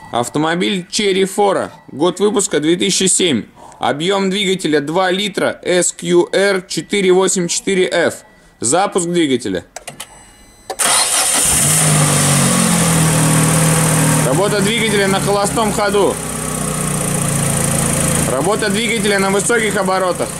Автомобиль Chery Fora, год выпуска 2007, объем двигателя 2 литра SQR484F, запуск двигателя. Работа двигателя на холостом ходу. Работа двигателя на высоких оборотах.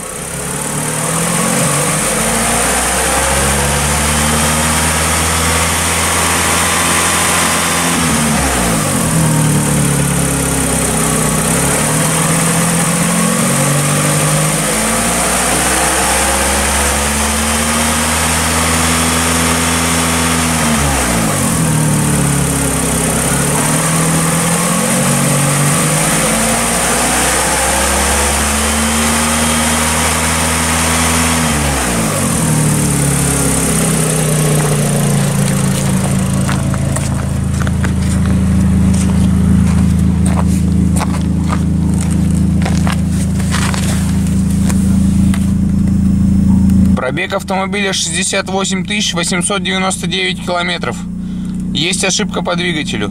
Пробег автомобиля 68 899 километров. Есть ошибка по двигателю.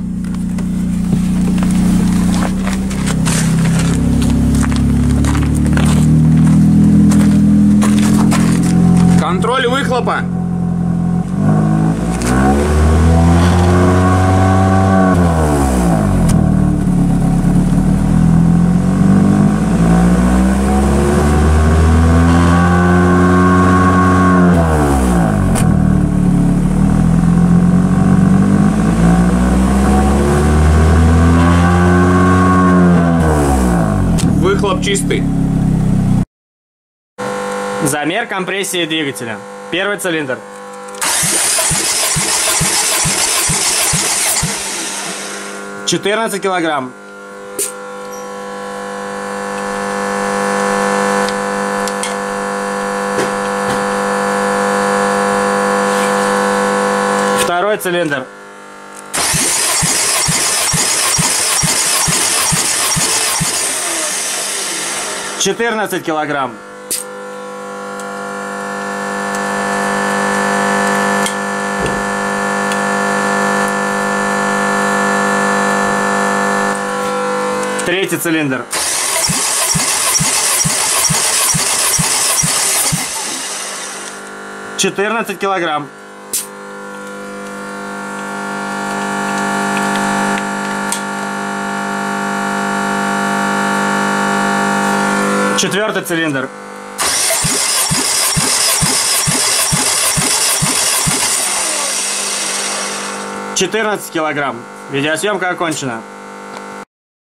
Контроль выхлопа. Выхлоп чистый. Замер компрессии двигателя. Первый цилиндр. — 14 килограмм. Второй цилиндр. — 14 килограмм. Третий цилиндр. — 14 килограмм. Четвертый цилиндр. — 14 килограмм. Видеосъемка окончена.